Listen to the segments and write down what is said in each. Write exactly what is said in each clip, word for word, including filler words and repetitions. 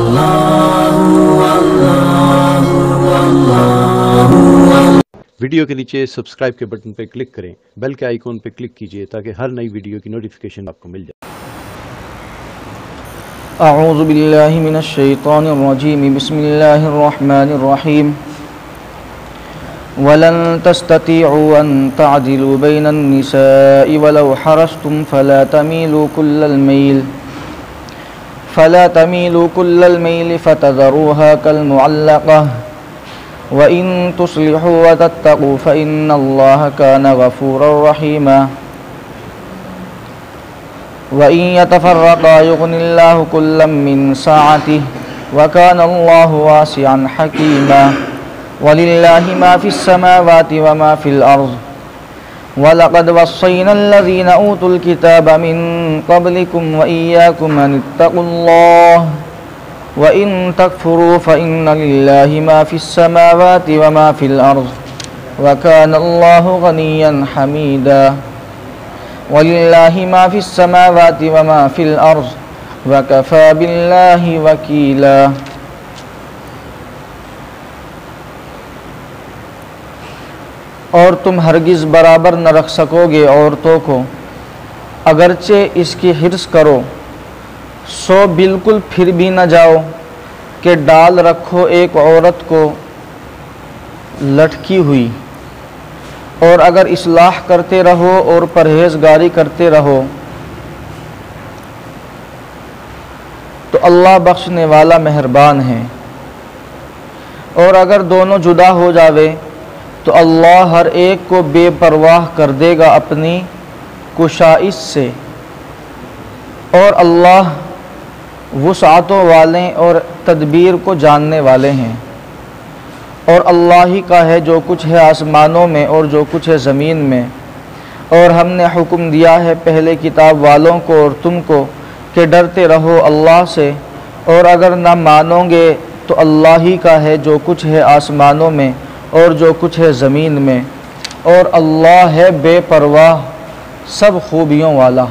Video کے نیچے subscribe کے بٹن پہ کلک کریں، بیل کے آئیکن پہ کلک کیجئے تاکہ ہر نئی ویڈیو کی نوٹیفیکیشن آپ کو مل جائے۔ اعوذ باللہ من الشیطان الرجیم، بسم اللہ الرحمن الرحیم۔ وَلَن تَسْتَطِيعُوا أَن تَعْدِلُوا بَيْنَ النِّسَاءِ وَلَوْ حَرَصْتُمْ فَلَا تَمِيلُوا كُلَّ الْمَيْلِ فَلَا تَمِيلُوا كُلَّ الْمَيْلِ فَتَذَرُوهَا كَالْمُعَلَّقَةِ وَإِن تُصْلِحُوا وَتَتَّقُوا فَإِنَّ اللَّهَ كَانَ غَفُورًا رَحِيمًا وَإِن يَتَفَرَّقَا يُغْنِ اللَّهُ كُلًّا مِّن سَعَتِهِ وَكَانَ اللَّهُ وَاسِعًا حَكِيمًا وَلِلَّهِ مَا فِي السَّمَاوَاتِ وَمَا فِي الْأَرْضِ وَلَقَدْ وَصَّيْنَا الَّذِينَ أُوتُوا الْكِتَابَ مِن قَبْلِكُمْ وَإِيَّاكُمْ أَنِ اتَّقُوا اللَّهَ وَإِن تَكْفُرُوا فَإِنَّ لِلَّهِ مَا فِي السَّمَاوَاتِ وَمَا فِي الْأَرْضِ وَكَانَ اللَّهُ غَنِيًّا حَمِيدًا وَلِلَّهِ مَا فِي السَّمَاوَاتِ وَمَا فِي الْأَرْضِ وَكَفَى بِاللَّهِ وَكِيلًا۔ اور تم ہرگز برابر نہ رکھ سکو گے عورتوں کو، اگرچہ اس کی حرص کرو، سو بالکل پھر بھی نہ جاؤ کہ ڈال رکھو ایک عورت کو لٹکی ہوئی، اور اگر اصلاح کرتے رہو اور پرہیزگاری کرتے رہو تو اللہ بخشنے والا مہربان ہے، اور اگر دونوں جدا ہو جاوے تو اللہ ہر ایک کو بے پرواہ کر دے گا اپنی کشائش سے، اور اللہ وسعتوں والے اور تدبیر کو جاننے والے ہیں۔ اور اللہ ہی کا ہے جو کچھ ہے آسمانوں میں اور جو کچھ ہے زمین میں، اور ہم نے حکم دیا ہے پہلے کتاب والوں کو اور تم کو کہ ڈرتے رہو اللہ سے، اور اگر نہ مانو گے تو اللہ ہی کا ہے جو کچھ ہے آسمانوں میں اور جو کچھ ہے زمین میں، اور اللہ ہے بے پرواہ سب خوبیوں والا۔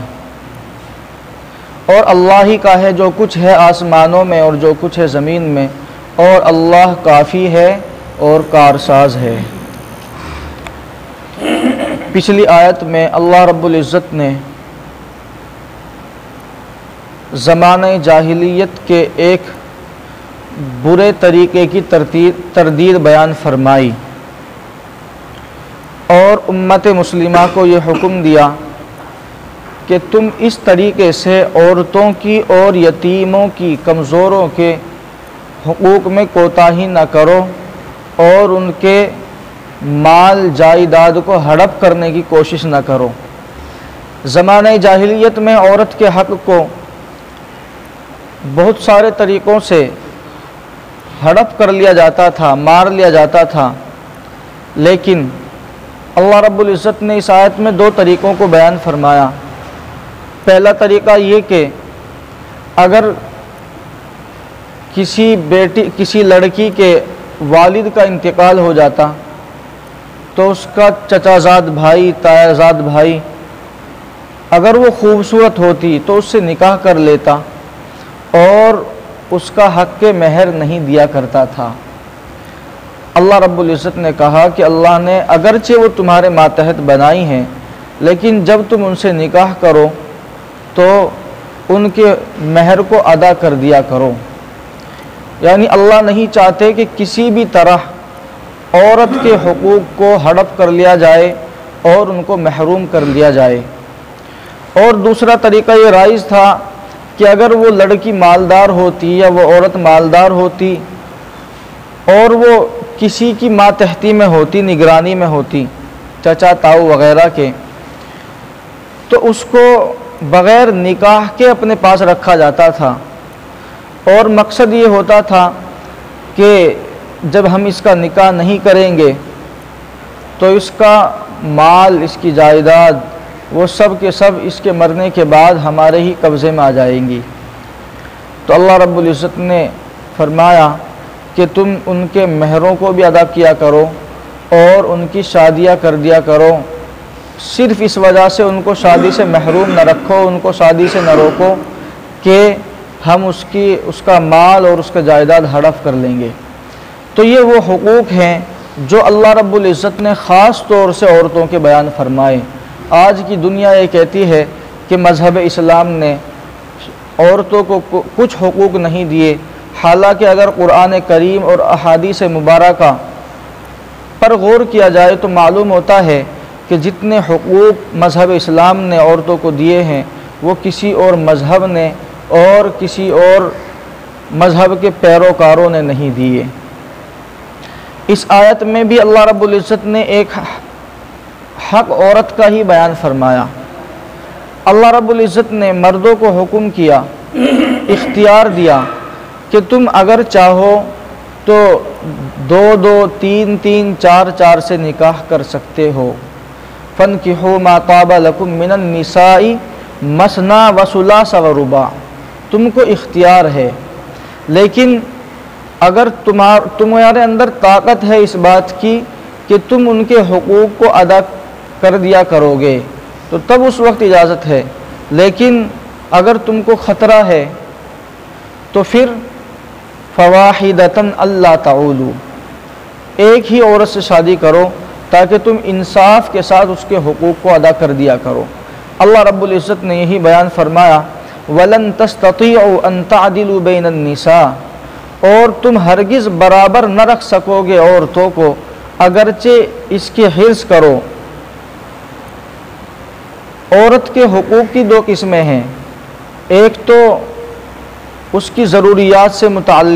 اور اللہ ہی کا ہے جو کچھ ہے آسمانوں میں اور جو کچھ ہے زمین میں، اور اللہ کافی ہے اور کارساز ہے۔ پچھلی آیت میں اللہ رب العزت نے زمانہ جاہلیت کے ایک برے طریقے کی تردید بیان فرمائی، اور امت مسلمہ کو یہ حکم دیا کہ تم اس طریقے سے عورتوں کی اور یتیموں کی، کمزوروں کے حقوق میں کوتاہی نہ کرو، اور ان کے مال جائیداد کو ہڑپ کرنے کی کوشش نہ کرو۔ زمانہ جاہلیت میں عورت کے حق کو بہت سارے طریقوں سے ہڑپ کر لیا جاتا تھا، مار لیا جاتا تھا، لیکن اللہ رب العزت نے اس آیت میں دو طریقوں کو بیان فرمایا۔ پہلا طریقہ یہ کہ اگر کسی بیٹی کسی لڑکی کے والد کا انتقال ہو جاتا تو اس کا چچا زاد بھائی، تایا زاد بھائی اگر وہ خوبصورت ہوتی تو اس سے نکاح کر لیتا اور اس کا حق کے مہر نہیں دیا کرتا تھا۔ اللہ رب العزت نے کہا کہ اللہ نے اگرچہ وہ تمہارے ماتحت بنائی ہیں، لیکن جب تم ان سے نکاح کرو تو ان کے مہر کو ادا کر دیا کرو۔ یعنی اللہ نہیں چاہتے کہ کسی بھی طرح عورت کے حقوق کو ہڑپ کر لیا جائے اور ان کو محروم کر لیا جائے۔ اور دوسرا طریقہ یہ رائج تھا کہ اگر وہ لڑکی مالدار ہوتی یا وہ عورت مالدار ہوتی اور وہ کسی کی ماتحتی میں ہوتی، نگرانی میں ہوتی، چچا تاؤ وغیرہ کے، تو اس کو بغیر نکاح کے اپنے پاس رکھا جاتا تھا، اور مقصد یہ ہوتا تھا کہ جب ہم اس کا نکاح نہیں کریں گے تو اس کا مال، اس کی جائیداد، وہ سب کے سب اس کے مرنے کے بعد ہمارے ہی قبضے میں آ جائیں گی۔ تو اللہ رب العزت نے فرمایا کہ تم ان کے مہروں کو بھی ادا کیا کرو اور ان کی شادیاں کر دیا کرو، صرف اس وجہ سے ان کو شادی سے محروم نہ رکھو، ان کو شادی سے نہ روکو کہ ہم اس کی اس کا مال اور اس کا جائیداد ہڑپ کر لیں گے۔ تو یہ وہ حقوق ہیں جو اللہ رب العزت نے خاص طور سے عورتوں کے بیان فرمائے۔ آج کی دنیا یہ کہتی ہے کہ مذہب اسلام نے عورتوں کو کچھ حقوق نہیں دیے، حالانکہ اگر قرآن کریم اور احادیث مبارکہ پر غور کیا جائے تو معلوم ہوتا ہے کہ جتنے حقوق مذہب اسلام نے عورتوں کو دیے ہیں وہ کسی اور مذہب نے اور کسی اور مذہب کے پیروکاروں نے نہیں دیے۔ اس آیت میں بھی اللہ رب العزت نے ایک حق عورت کا ہی بیان فرمایا۔ اللہ رب العزت نے مردوں کو حکم کیا، اختیار دیا کہ تم اگر چاہو تو دو دو تین تین چار چار سے نکاح کر سکتے ہو۔ فَانْكِحُوا مَا طَابَ لَكُم مِّنَ النِّسَاءِ مَثْنَىٰ وَثُلَاثَ وَرُبَاعَ، تم کو اختیار ہے، لیکن اگر تمہار تمہارے اندر طاقت ہے اس بات کی کہ تم ان کے حقوق کو ادا کر دیا کرو گے تو تب اس وقت اجازت ہے، لیکن اگر تم کو خطرہ ہے تو پھر فواحدۃ اللہ تعولوا، ایک ہی عورت سے شادی کرو تاکہ تم انصاف کے ساتھ اس کے حقوق کو ادا کر دیا کرو۔ اللہ رب العزت نے یہی بیان فرمایا وَلَن تَسْتَطِيعُوا أَن تَعْدِلُوا بَيْنَ النِّسَاءِ، اور تم ہرگز برابر نہ رکھ سکو گے عورتوں کو اگرچہ اس کی حرص کرو۔ عورت کے حقوق کی دو قسمیں ہیں، ایک تو اس کی ضروریات سے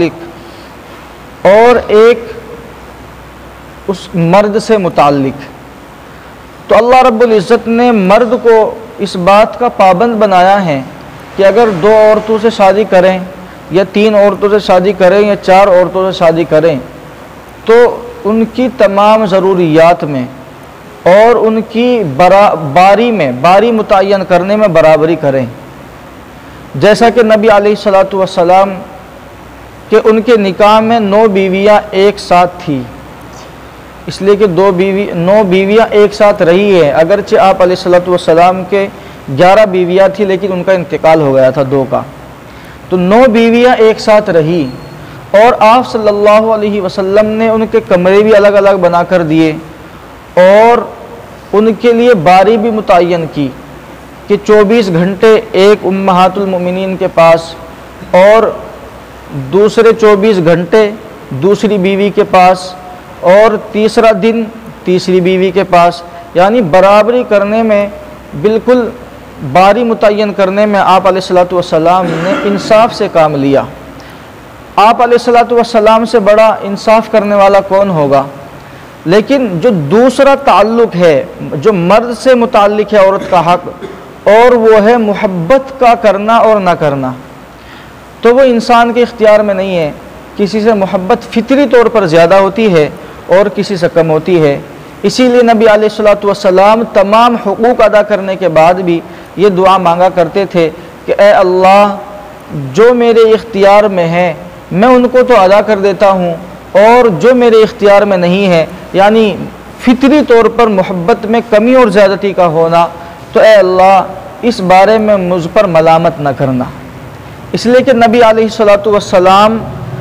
متعلق اور ایک اس مرد سے متعلق۔ تو اللہ رب العزت نے مرد کو اس بات کا پابند بنایا ہے کہ اگر دو عورتوں سے شادی کریں یا تین عورتوں سے شادی کریں یا چار عورتوں سے شادی کریں تو ان کی تمام ضروریات میں اور ان کی برا باری میں باری متعین کرنے میں برابری کریں، جیسا کہ نبی علیہ الصلاۃ والسلام کہ ان کے نکاح میں نو بیویاں ایک ساتھ تھی، اس لیے کہ دو بیوی نو بیویاں ایک ساتھ رہی ہے، اگرچہ آپ علیہ الصلاۃ والسلام کے گیارہ بیویاں تھی لیکن ان کا انتقال ہو گیا تھا دو کا، تو نو بیویاں ایک ساتھ رہی، اور آپ صلی اللہ علیہ وسلم نے ان کے کمرے بھی الگ الگ بنا کر دیے اور ان کے لیے باری بھی متعین کی کہ چوبیس گھنٹے ایک امہات المؤمنین کے پاس اور دوسرے چوبیس گھنٹے دوسری بیوی کے پاس اور تیسرا دن تیسری بیوی کے پاس، یعنی برابری کرنے میں بالکل باری متعین کرنے میں آپ علیہ الصلاۃ والسلام نے انصاف سے کام لیا۔ آپ علیہ الصلاۃ والسلام سے بڑا انصاف کرنے والا کون ہوگا؟ لیکن جو دوسرا تعلق ہے جو مرد سے متعلق ہے عورت کا حق، اور وہ ہے محبت کا کرنا اور نہ کرنا، تو وہ انسان کے اختیار میں نہیں ہے۔ کسی سے محبت فطری طور پر زیادہ ہوتی ہے اور کسی سے کم ہوتی ہے، اسی لیے نبی علیہ الصلاۃ والسلام تمام حقوق ادا کرنے کے بعد بھی یہ دعا مانگا کرتے تھے کہ اے اللہ جو میرے اختیار میں ہے میں ان کو تو ادا کر دیتا ہوں، اور جو میرے اختیار میں نہیں ہے یعنی فطری طور پر محبت میں کمی اور زیادتی کا ہونا، تو اے اللہ اس بارے میں مجھ پر ملامت نہ کرنا۔ اس لیے کہ نبی علیہ الصلاۃ والسلام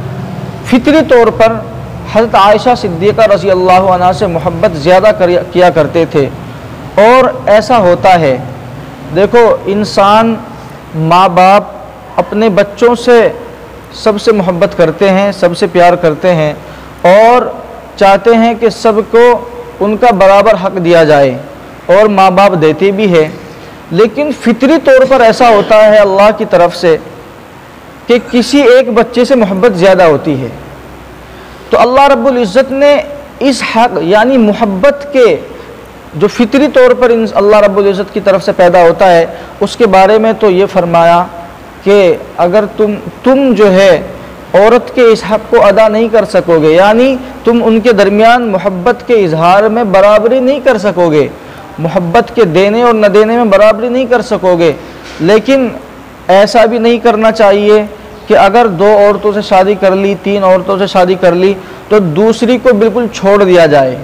فطری طور پر حضرت عائشہ صدیقہ رضی اللہ عنہا سے محبت زیادہ کیا کرتے تھے، اور ایسا ہوتا ہے۔ دیکھو انسان ماں باپ اپنے بچوں سے سب سے محبت کرتے ہیں، سب سے پیار کرتے ہیں اور چاہتے ہیں کہ سب کو ان کا برابر حق دیا جائے، اور ماں باپ دیتے بھی ہیں، لیکن فطری طور پر ایسا ہوتا ہے اللہ کی طرف سے کہ کسی ایک بچے سے محبت زیادہ ہوتی ہے۔ تو اللہ رب العزت نے اس حق یعنی محبت کے جو فطری طور پر اللہ رب العزت کی طرف سے پیدا ہوتا ہے اس کے بارے میں تو یہ فرمایا کہ اگر تم تم جو ہے عورت کے اس حق کو ادا نہیں کر سکو گے، یعنی تم ان کے درمیان محبت کے اظہار میں برابری نہیں کر سکو گے، محبت کے دینے اور نہ دینے میں برابری نہیں کر سکو گے، لیکن ایسا بھی نہیں کرنا چاہیے کہ اگر دو عورتوں سے شادی کر لی، تین عورتوں سے شادی کر لی تو دوسری کو بالکل چھوڑ دیا جائے،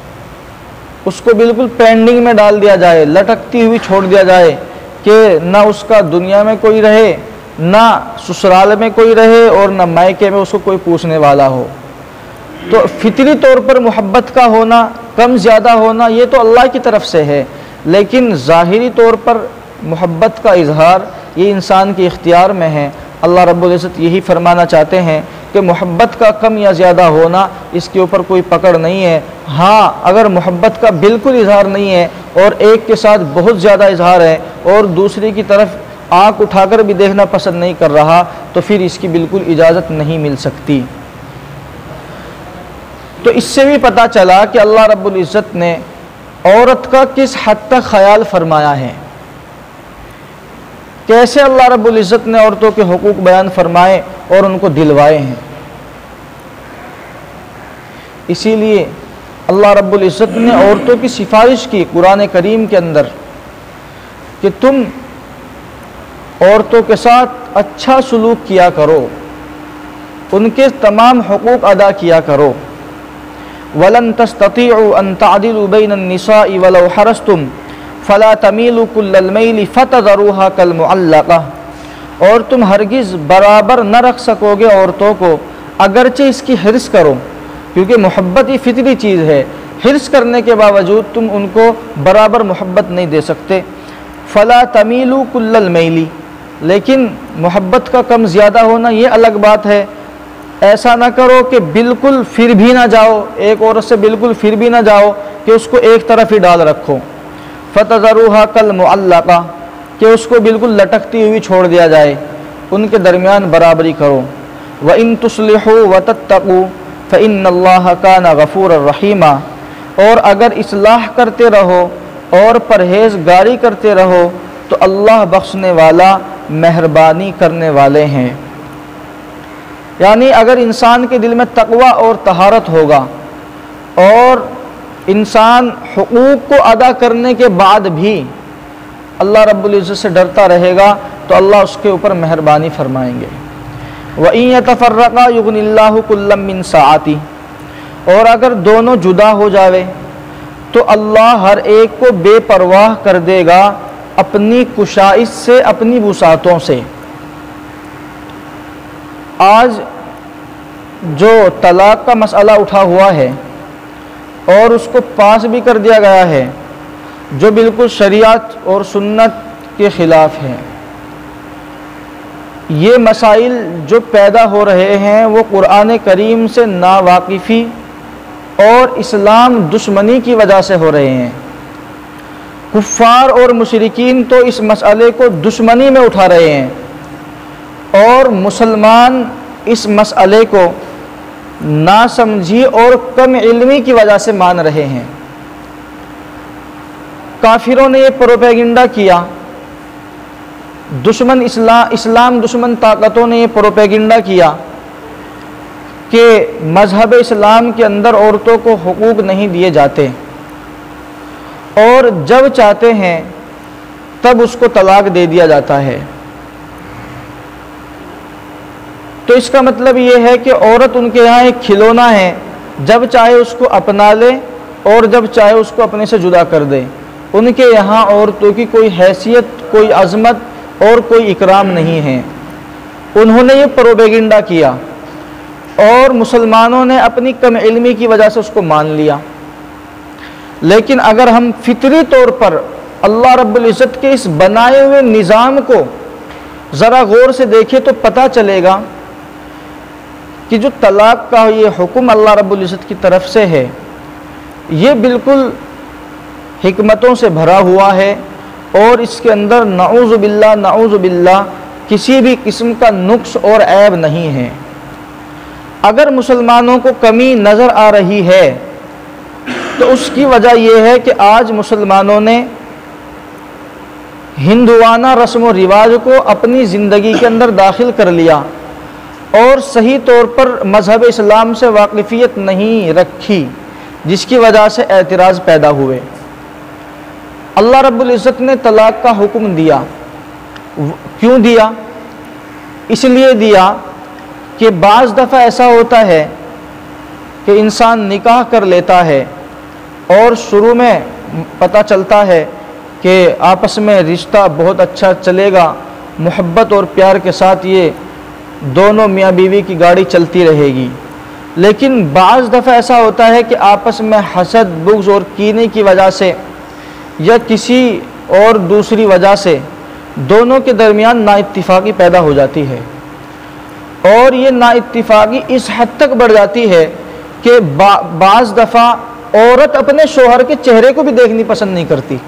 اس کو بالکل پینڈنگ میں ڈال دیا جائے، لٹکتی ہوئی چھوڑ دیا جائے کہ نہ اس کا دنیا میں کوئی رہے نہ سسرال میں کوئی رہے اور نہ مائکے میں اس کو کوئی پوچھنے والا ہو۔ تو فطری طور پر محبت کا ہونا، کم زیادہ ہونا، یہ تو اللہ کی طرف سے ہے، لیکن ظاہری طور پر محبت کا اظہار یہ انسان کے اختیار میں ہے۔ اللہ رب العزت یہی فرمانا چاہتے ہیں کہ محبت کا کم یا زیادہ ہونا اس کے اوپر کوئی پکڑ نہیں ہے۔ ہاں اگر محبت کا بالکل اظہار نہیں ہے اور ایک کے ساتھ بہت زیادہ اظہار ہے اور دوسری کی طرف آنکھ اٹھا کر بھی دیکھنا پسند نہیں کر رہا، تو پھر اس کی بالکل اجازت نہیں مل سکتی۔ تو اس سے بھی پتہ چلا کہ اللہ رب العزت نے عورت کا کس حد تک خیال فرمایا ہے، کیسے اللہ رب العزت نے عورتوں کے حقوق بیان فرمائے اور ان کو دلوائے ہیں۔ اسی لیے اللہ رب العزت نے عورتوں کی سفارش کی قرآن کریم کے اندر کہ تم عورتوں کے ساتھ اچھا سلوک کیا کرو، ان کے تمام حقوق ادا کیا کرو۔ وَلَن تَسْتَطِيعُوا أَن تَعْدِلُوا بَيْنَ النِّسَاءِ وَلَوْ حَرَصْتُمْ فَلَا تَمِيلُوا كُلَّ الْمَيْلِ فَتَذَرُوهَا كَالْمُعَلَّقَةِ، اور تم ہرگز برابر نہ رکھ سکو گے عورتوں کو، اگرچہ اس کی حرص کرو، کیونکہ محبت یہ فطری چیز ہے، حرص کرنے کے باوجود تم ان کو برابر محبت نہیں دے سکتے۔ فَلَا تَمِيلُوا كُلَّ الْمَيْلِ، لیکن محبت کا کم زیادہ ہونا یہ الگ بات ہے۔ ایسا نہ کرو کہ بالکل پھر بھی نہ جاؤ، ایک عورت سے بالکل پھر بھی نہ جاؤ کہ اس کو ایک طرف ہی ڈال رکھو۔ فَتَذَرُوهَا كَالْمُعَلَّقَةِ، کہ اس کو بالکل لٹکتی ہوئی چھوڑ دیا جائے، ان کے درمیان برابری کرو۔ وَإِن تُصْلِحُوا وَتَتَّقُوا فَإِنَّ اللَّهَ كَانَ غَفُورًا رَحِيمًا، اور اگر اصلاح کرتے رہو اور پرہیزگاری کرتے رہو تو اللہ بخشنے والا، مہربانی کرنے والے ہیں۔ یعنی اگر انسان کے دل میں تقوی اور طہارت ہوگا اور انسان حقوق کو ادا کرنے کے بعد بھی اللہ رب العزت سے ڈرتا رہے گا تو اللہ اس کے اوپر مہربانی فرمائیں گے۔ وَإِن يَتَفَرَّقَا يُغْنِ اللَّهُ كُلًّا مِّن سَعَتِهِ، اور اگر دونوں جدا ہو جاوے تو اللہ ہر ایک کو بے پرواہ کر دے گا اپنی کشائش سے، اپنی وسعتوں سے۔ آج جو طلاق کا مسئلہ اٹھا ہوا ہے اور اس کو پاس بھی کر دیا گیا ہے، جو بالکل شریعت اور سنت کے خلاف ہے، یہ مسائل جو پیدا ہو رہے ہیں وہ قرآن کریم سے ناواقفی اور اسلام دشمنی کی وجہ سے ہو رہے ہیں۔ کفار اور مشرکین تو اس مسئلے کو دشمنی میں اٹھا رہے ہیں اور مسلمان اس مسئلے کو ناسمجھی اور کم علمی کی وجہ سے مان رہے ہیں۔ کافروں نے یہ پروپیگنڈا کیا، دشمن اسلام اسلام دشمن طاقتوں نے یہ پروپیگنڈا کیا کہ مذہب اسلام کے اندر عورتوں کو حقوق نہیں دیے جاتے، اور جب چاہتے ہیں تب اس کو طلاق دے دیا جاتا ہے۔ تو اس کا مطلب یہ ہے کہ عورت ان کے یہاں ایک کھلونا ہے، جب چاہے اس کو اپنا لے اور جب چاہے اس کو اپنے سے جدا کر دے۔ ان کے یہاں عورتوں کی کوئی حیثیت، کوئی عظمت اور کوئی اکرام نہیں ہے۔ انہوں نے یہ پروپیگنڈا کیا اور مسلمانوں نے اپنی کم علمی کی وجہ سے اس کو مان لیا۔ لیکن اگر ہم فطری طور پر اللہ رب العزت کے اس بنائے ہوئے نظام کو ذرا غور سے دیکھیں تو پتہ چلے گا کہ جو طلاق کا یہ حکم اللہ رب العزت کی طرف سے ہے، یہ بالکل حکمتوں سے بھرا ہوا ہے، اور اس کے اندر نعوذ باللہ نعوذ باللہ کسی بھی قسم کا نقص اور عیب نہیں ہے۔ اگر مسلمانوں کو کمی نظر آ رہی ہے تو اس کی وجہ یہ ہے کہ آج مسلمانوں نے ہندوانہ رسم و رواج کو اپنی زندگی کے اندر داخل کر لیا اور صحیح طور پر مذہب اسلام سے واقفیت نہیں رکھی، جس کی وجہ سے اعتراض پیدا ہوئے۔ اللہ رب العزت نے طلاق کا حکم دیا، کیوں دیا؟ اس لیے دیا کہ بعض دفعہ ایسا ہوتا ہے کہ انسان نکاح کر لیتا ہے اور شروع میں پتہ چلتا ہے کہ آپس میں رشتہ بہت اچھا چلے گا محبت اور پیار کے ساتھ یہ دونوں میاں بیوی کی گاڑی چلتی رہے گی۔ لیکن بعض دفعہ ایسا ہوتا ہے کہ آپس میں حسد، بغض اور کینے کی وجہ سے یا کسی اور دوسری وجہ سے دونوں کے درمیان نا اتفاقی پیدا ہو جاتی ہے، اور یہ نا اتفاقی اس حد تک بڑھ جاتی ہے کہ بعض دفعہ عورت اپنے شوہر کے چہرے کو بھی دیکھنی پسند نہیں کرتی۔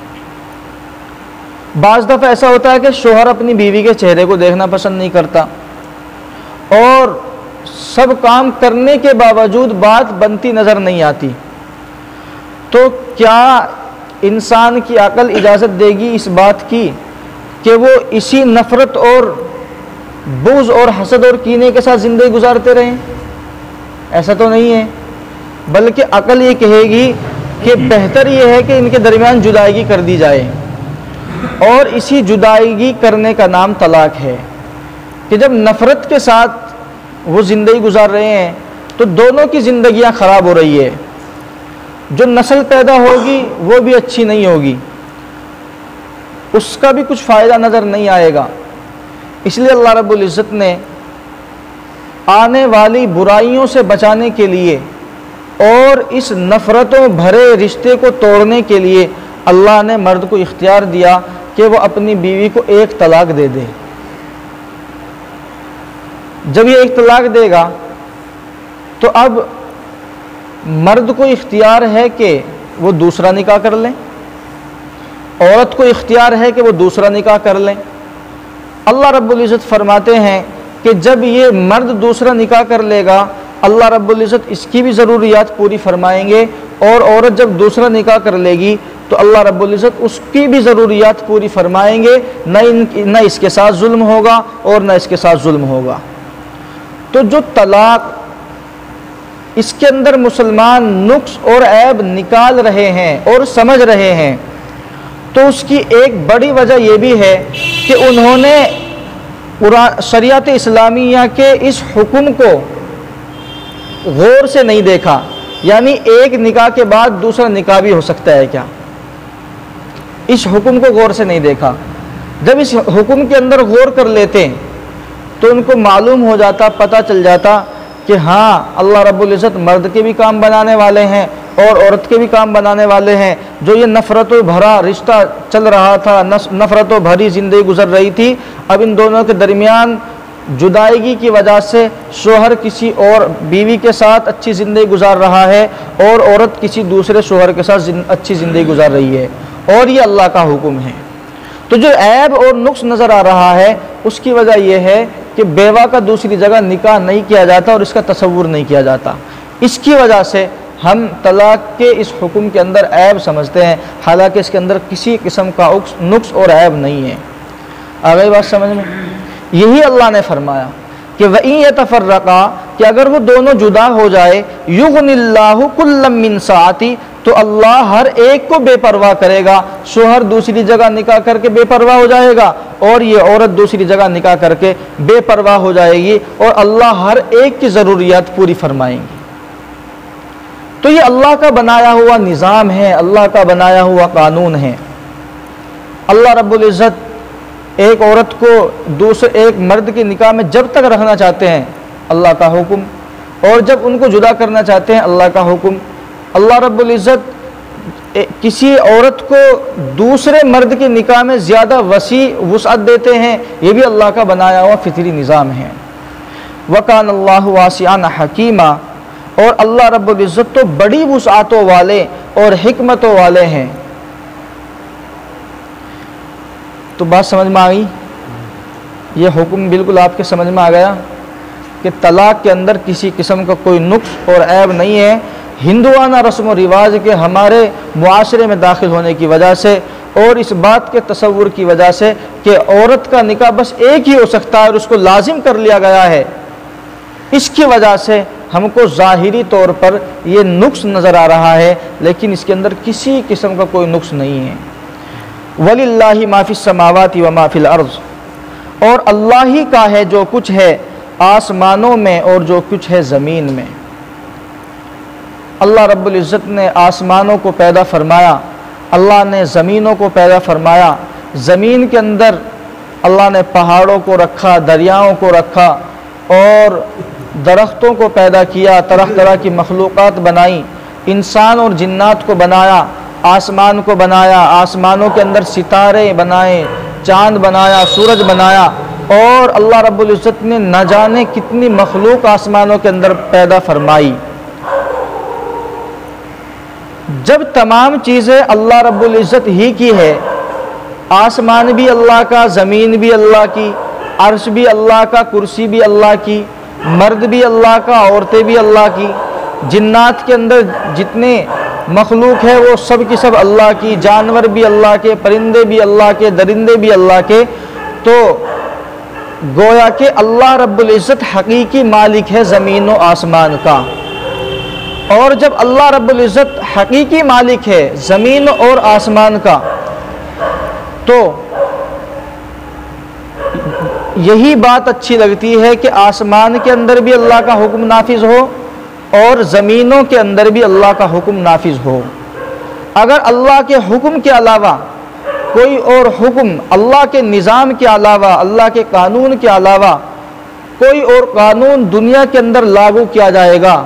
بعض دفعہ ایسا ہوتا ہے کہ شوہر اپنی بیوی کے چہرے کو دیکھنا پسند نہیں کرتا، اور سب کام کرنے کے باوجود بات بنتی نظر نہیں آتی۔ تو کیا انسان کی عقل اجازت دے گی اس بات کی کہ وہ اسی نفرت اور بغض اور حسد اور کینے کے ساتھ زندگی گزارتے رہیں؟ ایسا تو نہیں ہے، بلکہ عقل یہ کہے گی کہ بہتر یہ ہے کہ ان کے درمیان جدائیگی کر دی جائے، اور اسی جدائیگی کرنے کا نام طلاق ہے کہ جب نفرت کے ساتھ وہ زندگی گزار رہے ہیں تو دونوں کی زندگیاں خراب ہو رہی ہے، جو نسل پیدا ہوگی وہ بھی اچھی نہیں ہوگی، اس کا بھی کچھ فائدہ نظر نہیں آئے گا۔ اس لیے اللہ رب العزت نے آنے والی برائیوں سے بچانے کے لیے اور اس نفرتوں بھرے رشتے کو توڑنے کے لیے اللہ نے مرد کو اختیار دیا کہ وہ اپنی بیوی کو ایک طلاق دے دے۔ جب یہ ایک طلاق دے گا تو اب مرد کو اختیار ہے کہ وہ دوسرا نکاح کر لیں، عورت کو اختیار ہے کہ وہ دوسرا نکاح کر لیں۔ اللہ رب العزت فرماتے ہیں کہ جب یہ مرد دوسرا نکاح کر لے گا، اللہ رب العزت اس کی بھی ضروریات پوری فرمائیں گے، اور عورت جب دوسرا نکاح کر لے گی تو اللہ رب العزت اس کی بھی ضروریات پوری فرمائیں گے، نہ ان نہ اس کے ساتھ ظلم ہوگا اور نہ اس کے ساتھ ظلم ہوگا۔ تو جو طلاق اس کے اندر مسلمان نقص اور عیب نکال رہے ہیں اور سمجھ رہے ہیں، تو اس کی ایک بڑی وجہ یہ بھی ہے کہ انہوں نے شریعت اسلامیہ کے اس حکم کو غور سے نہیں دیکھا، یعنی ایک نکاح کے بعد دوسرا نکاح بھی ہو سکتا ہے کیا، اس حکم کو غور سے نہیں دیکھا۔ جب اس حکم کے اندر غور کر لیتے تو ان کو معلوم ہو جاتا، پتہ چل جاتا کہ ہاں اللہ رب العزت مرد کے بھی کام بنانے والے ہیں اور عورت کے بھی کام بنانے والے ہیں۔ جو یہ نفرتوں بھرا رشتہ چل رہا تھا، نفرتوں بھری زندگی گزر رہی تھی، اب ان دونوں کے درمیان جدائیگی کی وجہ سے شوہر کسی اور بیوی کے ساتھ اچھی زندگی گزار رہا ہے اور عورت کسی دوسرے شوہر کے ساتھ اچھی زندگی گزار رہی ہے، اور یہ اللہ کا حکم ہے۔ تو جو عیب اور نقص نظر آ رہا ہے اس کی وجہ یہ ہے کہ بیوہ کا دوسری جگہ نکاح نہیں کیا جاتا اور اس کا تصور نہیں کیا جاتا۔ اس کی وجہ سے ہم طلاق کے اس حکم کے اندر عیب سمجھتے ہیں، حالانکہ اس کے اندر کسی قسم کا نقص اور عیب نہیں ہے۔ آگئی بات سمجھ میں؟ یہی اللہ نے فرمایا کہ وَإِن يَتَفَرَّقَا، کہ اگر وہ دونوں جدا ہو جائے، يُغْنِ اللَّهُ كُلًّا مِّن سَعَتِهِ، تو اللہ ہر ایک کو بے پرواہ کرے گا۔ شوہر دوسری جگہ نکاح کر کے بے پرواہ ہو جائے گا اور یہ عورت دوسری جگہ نکاح کر کے بے پرواہ ہو جائے گی، اور اللہ ہر ایک کی ضروریات پوری فرمائیں گی۔ تو یہ اللہ کا بنایا ہوا نظام ہے، اللہ کا بنایا ہوا قانون ہے۔ اللہ رب العزت ایک عورت کو دوسرے ایک مرد کے نکاح میں جب تک رکھنا چاہتے ہیں اللہ کا حکم، اور جب ان کو جدا کرنا چاہتے ہیں اللہ کا حکم۔ اللہ رب العزت کسی عورت کو دوسرے مرد کے نکاح میں زیادہ وسیع وسعت دیتے ہیں، یہ بھی اللہ کا بنایا ہوا فطری نظام ہے۔ وَكَانَ اللَّهُ وَاسِعًا حَكِيمًا، اور اللہ رب العزت تو بڑی وسعتوں والے اور حکمتوں والے ہیں۔ تو بات سمجھ میں آ گئی؟ یہ حکم بالکل آپ کے سمجھ میں آ گیا کہ طلاق کے اندر کسی قسم کا کوئی نقص اور عیب نہیں ہے، ہندوانہ رسم و رواج کے ہمارے معاشرے میں داخل ہونے کی وجہ سے اور اس بات کے تصور کی وجہ سے کہ عورت کا نکاح بس ایک ہی ہو سکتا ہے اور اس کو لازم کر لیا گیا ہے، اس کی وجہ سے ہم کو ظاہری طور پر یہ نقص نظر آ رہا ہے، لیکن اس کے اندر کسی قسم کا کوئی نقص نہیں ہے۔ وَلِلَّهِ مَا فِي السَّمَاوَاتِ وَمَا فِي الْأَرْضِ، اور اللہ ہی کا ہے جو کچھ ہے آسمانوں میں اور جو کچھ ہے زمین میں۔ اللہ رب العزت نے آسمانوں کو پیدا فرمایا، اللہ نے زمینوں کو پیدا فرمایا، زمین کے اندر اللہ نے پہاڑوں کو رکھا، دریاؤں کو رکھا اور درختوں کو پیدا کیا، طرح طرح کی مخلوقات بنائی، انسان اور جنات کو بنایا، آسمان کو بنایا، آسمانوں کے اندر ستارے بنائے، چاند بنایا، سورج بنایا، اور اللہ رب العزت نے نہ جانے کتنی مخلوق آسمانوں کے اندر پیدا فرمائی۔ جب تمام چیزیں اللہ رب العزت ہی کی ہے، آسمان بھی اللہ کا، زمین بھی اللہ کی، عرش بھی اللہ کا، کرسی بھی اللہ کی، مرد بھی اللہ کا، عورتیں بھی اللہ کی، جنات کے اندر جتنے مخلوق ہے وہ سب کی سب اللہ کی، جانور بھی اللہ کے، پرندے بھی اللہ کے، درندے بھی اللہ کے، تو گویا کہ اللہ رب العزت حقیقی مالک ہے زمین و آسمان کا۔ اور جب اللہ رب العزت حقیقی مالک ہے زمین اور آسمان کا، تو یہی بات اچھی لگتی ہے کہ آسمان کے اندر بھی اللہ کا حکم نافذ ہو اور زمینوں کے اندر بھی اللہ کا حکم نافذ ہو۔ اگر اللہ کے حکم کے علاوہ کوئی اور حکم، اللہ کے نظام کے علاوہ، اللہ کے قانون کے علاوہ کوئی اور قانون دنیا کے اندر لاگو کیا جائے گا،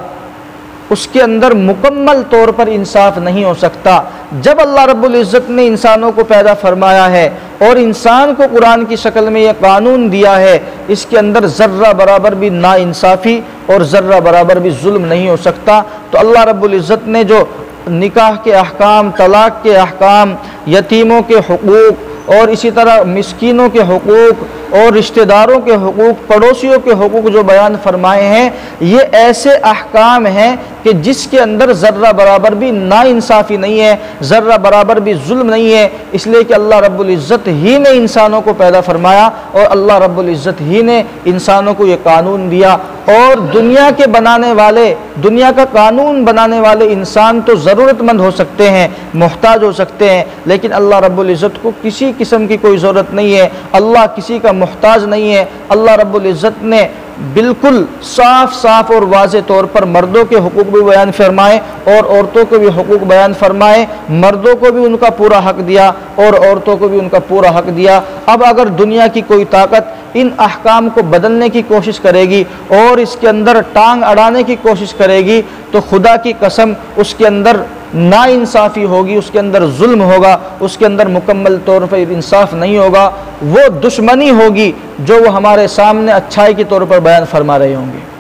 اس کے اندر مکمل طور پر انصاف نہیں ہو سکتا۔ جب اللہ رب العزت نے انسانوں کو پیدا فرمایا ہے اور انسان کو قرآن کی شکل میں یہ قانون دیا ہے، اس کے اندر ذرہ برابر بھی نا انصافی اور ذرہ برابر بھی ظلم نہیں ہو سکتا۔ تو اللہ رب العزت نے جو نکاح کے احکام، طلاق کے احکام، یتیموں کے حقوق اور اسی طرح مسکینوں کے حقوق اور رشتہ داروں کے حقوق، پڑوسیوں کے حقوق جو بیان فرمائے ہیں، یہ ایسے احکام ہیں کہ جس کے اندر ذرہ برابر بھی نا انصافی نہیں ہے، ذرہ برابر بھی ظلم نہیں ہے، اس لیے کہ اللہ رب العزت ہی نے انسانوں کو پیدا فرمایا اور اللہ رب العزت ہی نے انسانوں کو یہ قانون دیا۔ اور دنیا کے بنانے والے، دنیا کا قانون بنانے والے انسان تو ضرورت مند ہو سکتے ہیں، محتاج ہو سکتے ہیں، لیکن اللہ رب العزت کو کسی قسم کی کوئی ضرورت نہیں ہے، اللہ کسی کا محتاج نہیں ہے۔ اللہ رب العزت نے بالکل صاف صاف اور واضح طور پر مردوں کے حقوق بھی بیان فرمائے اور عورتوں کو بھی حقوق بیان فرمائے، مردوں کو بھی ان کا پورا حق دیا اور عورتوں کو بھی ان کا پورا حق دیا۔ اب اگر دنیا کی کوئی طاقت ان احکام کو بدلنے کی کوشش کرے گی اور اس کے اندر ٹانگ اڑانے کی کوشش کرے گی تو خدا کی قسم اس کے اندر نا انصافی ہوگی، اس کے اندر ظلم ہوگا، اس کے اندر مکمل طور پر انصاف نہیں ہوگا، وہ دشمنی ہوگی جو وہ ہمارے سامنے اچھائی کے طور پر بیان فرما رہے ہوں گے۔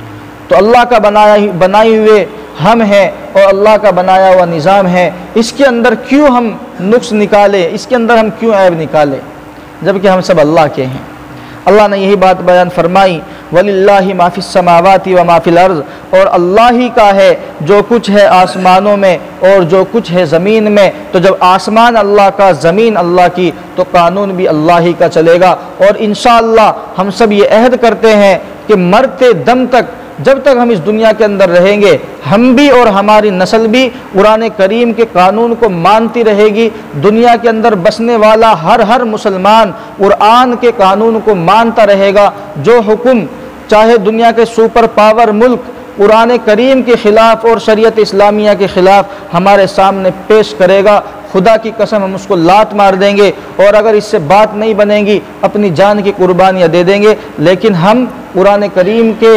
تو اللہ کا بنایا بنائی ہوئے ہم ہیں اور اللہ کا بنایا ہوا نظام ہے، اس کے اندر کیوں ہم نقص نکالے، اس کے اندر ہم کیوں عیب نکالے، جبکہ ہم سب اللہ کے ہیں۔ اللہ نے یہی بات بیان فرمائی، وَلِلَّهِ مَا فِي السَّمَاوَاتِ وَمَا فِي الْأَرْضِ، اور اللہ ہی کا ہے جو کچھ ہے آسمانوں میں اور جو کچھ ہے زمین میں۔ تو جب آسمان اللہ کا، زمین اللہ کی، تو قانون بھی اللہ ہی کا چلے گا۔ اور انشاءاللہ ہم سب یہ عہد کرتے ہیں کہ مرتے دم تک، جب تک ہم اس دنیا کے اندر رہیں گے، ہم بھی اور ہماری نسل بھی قرآن کریم کے قانون کو مانتی رہے گی۔ دنیا کے اندر بسنے والا ہر ہر مسلمان قرآن کے قانون کو مانتا رہے گا۔ جو حکم چاہے دنیا کے سپر پاور ملک قرآن کریم کے خلاف اور شریعت اسلامیہ کے خلاف ہمارے سامنے پیش کرے گا، خدا کی قسم ہم اس کو لات مار دیں گے، اور اگر اس سے بات نہیں بنے گی اپنی جان کی قربانیاں دے دیں گے، لیکن ہم قرآن کریم کے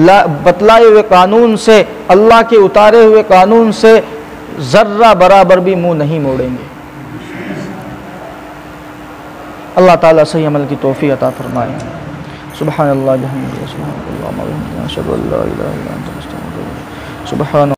بتلائے ہوئے قانون سے، اللہ کے اتارے ہوئے قانون سے ذرہ برابر بھی منہ نہیں موڑیں گے۔ اللہ تعالیٰ صحیح عمل کی توفیق عطا فرمائے۔ سبحان اللہ بحمدہ، سبحان اللہ وبحمدہ، اشہد ان لا الہ الا انت، استغفرک، سبحان